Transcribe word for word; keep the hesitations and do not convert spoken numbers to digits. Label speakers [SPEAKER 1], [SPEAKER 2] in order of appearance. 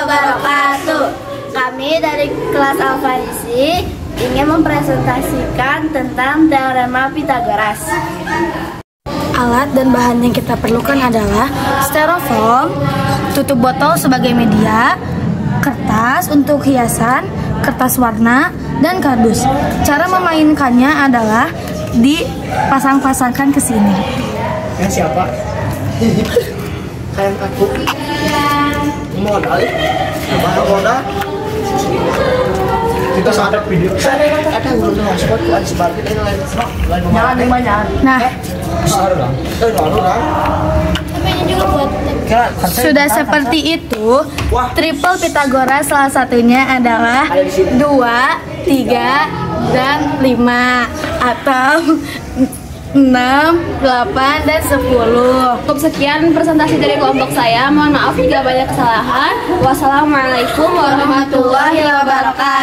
[SPEAKER 1] wabarakatuh. Kami dari kelas Alfarisi ingin mempresentasikan tentang teorema Pythagoras.
[SPEAKER 2] Alat dan bahan yang kita perlukan adalah styrofoam, tutup botol sebagai media, kertas untuk hiasan, kertas warna, dan kardus. Cara memainkannya adalah dipasang-pasangkan ke sini.
[SPEAKER 3] Yang siapa? Kayak aku. Modal. Apa modal? Kita ada video. Ada guru spot buat sebar kita lain. Jangan banyak.
[SPEAKER 2] Nah,
[SPEAKER 3] Eh, lalu kan?
[SPEAKER 2] sudah seperti itu, triple Pythagoras salah satunya adalah dua, tiga, dan lima, atau enam, delapan, dan sepuluh.
[SPEAKER 1] Cukup sekian presentasi dari kelompok saya. Mohon maaf jika banyak kesalahan. Wassalamualaikum warahmatullahi wabarakatuh.